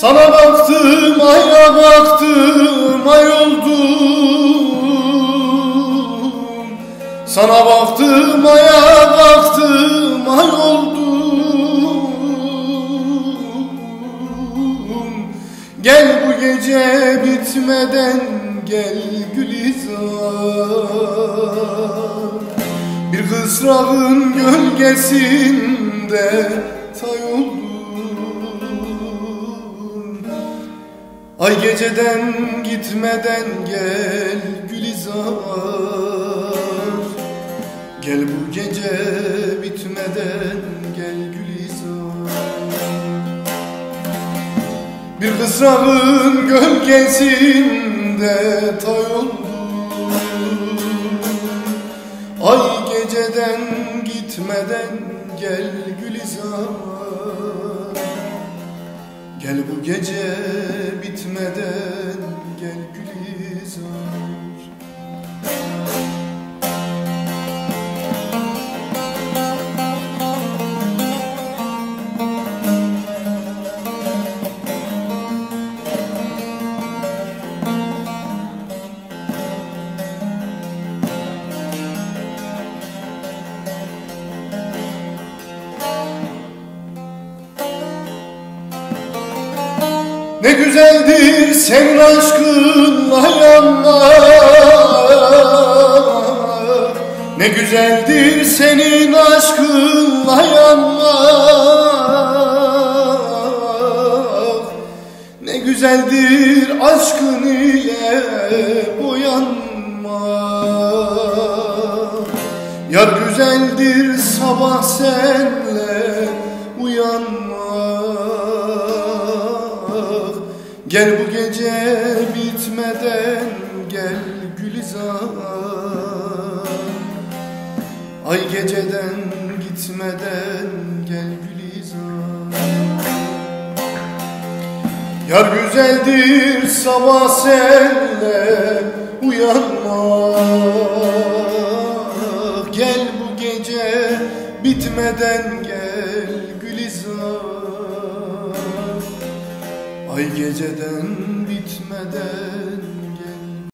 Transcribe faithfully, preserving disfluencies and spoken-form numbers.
Sana baktım, aya baktım, ay oldum. Sana baktım, aya baktım, ay oldum. Gel bu gece bitmeden gel Gülizar. Bir kısrağın gölgesinde tay oldum. Ay geceden gitmeden gel Gülizar. Gel bu gece bitmeden gel Gülizar. Bir kısrağın gölgesinde tay oldum. Ay geceden gitmeden gel Gülizar. Gel bu gece bitmeden gel Gülizar. Ne güzeldir senin aşkınla yanmak. Ne güzeldir senin aşkınla yanmak. Ne güzeldir aşkın ile boyanmak. Yar güzeldir sabah senle uyanmak. Gel bu gece bitmeden gel Gülizar. Ay geceden gitmeden gel Gülizar. Yar güzeldir sabah senle uyanmak. Gel bu gece bitmeden gel Gülizar. Ay geceden